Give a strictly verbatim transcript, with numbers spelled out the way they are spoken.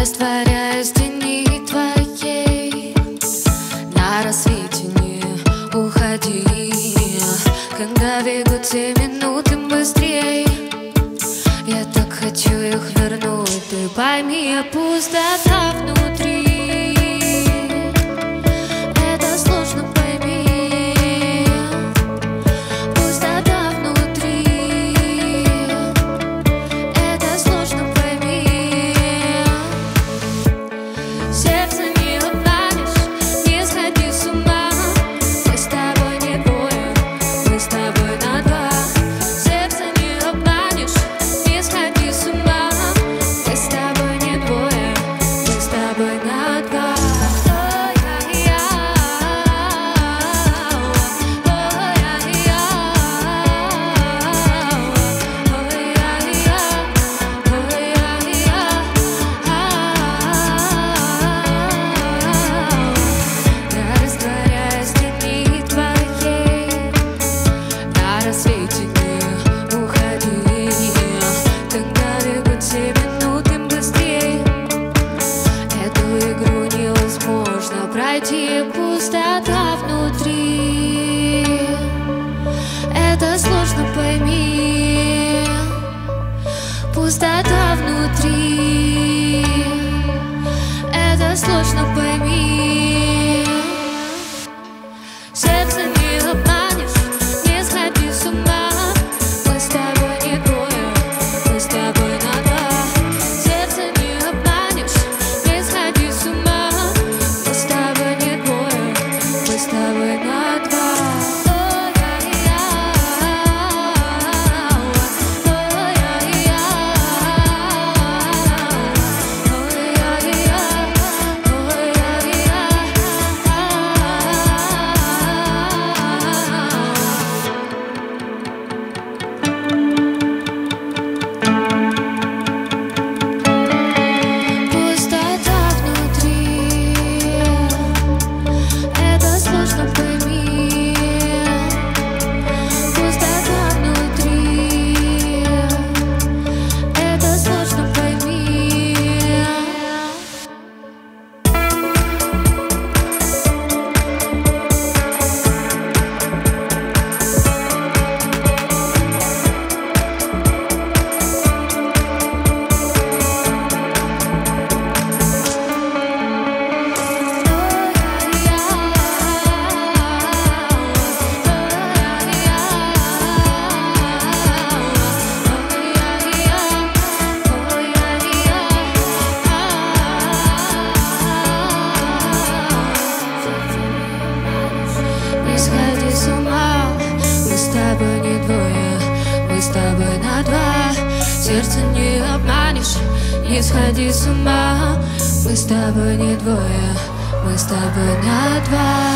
растворяюсь в тени твоей. На рассвете не уходи, когда бегут все минуты быстрей. Я так хочу их вернуть, ты пойми, пустота внутри. Это сложно, пойми. Пустота внутри. Это сложно, пойми. Сердце не обманешь, не сходи с ума. Мы с тобой не двое, мы с тобой на два. Сердце не обманешь, не сходи с ума. Мы с тобой не двое, мы с тобой на два. Я растворяюсь в тени твоей. На рассвете не уходи, когда бегут все минуты быстрей. Эту игру невозможно пройти, пустота внутри. Это сложно, пойми. Пустота внутри. Это сложно, пойми. Сердце не обманешь, не сходи с ума. Мы с тобой не двое, мы с тобой на два. Сердце не обманешь, не сходи с ума. Мы с тобой не двое, мы с тобой на два. Пустота внутри. Это сложно, пойми. Пустота внутри. Это сложно, пойми. Не сходи с ума, мы с тобой не двое, мы с тобой на два. Сердце не обманешь, не сходи с ума. Мы с тобой не двое, мы с тобой на два.